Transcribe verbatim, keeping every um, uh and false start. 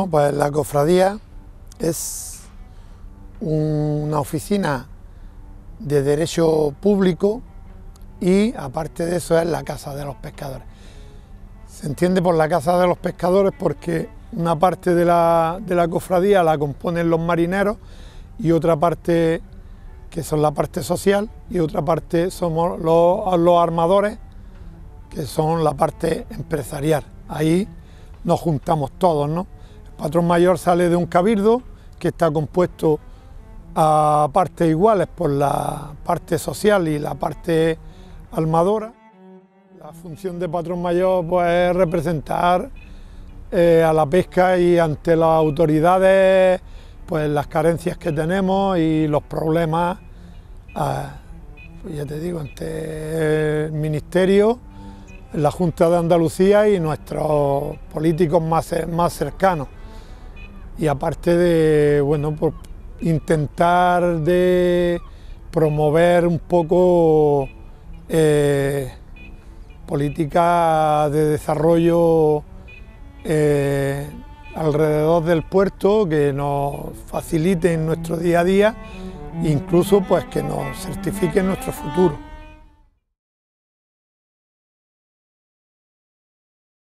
pues la cofradía es una oficina de derecho público y aparte de eso es la Casa de los Pescadores. Se entiende por la Casa de los Pescadores porque una parte de la, de la cofradía la componen los marineros y otra parte, que son la parte social, y otra parte somos los, los armadores, que son la parte empresarial. Ahí nos juntamos todos, ¿no? El patrón mayor sale de un cabildo que está compuesto a partes iguales por la parte social y la parte armadora. La función de patrón mayor pues, es representar eh, a la pesca y ante las autoridades pues, las carencias que tenemos y los problemas, eh, pues ya te digo, ante el Ministerio, la Junta de Andalucía y nuestros políticos más, más cercanos. Y aparte de, bueno, pues intentar de promover un poco eh, política de desarrollo eh, alrededor del puerto que nos faciliten nuestro día a día e incluso pues que nos certifiquen nuestro futuro.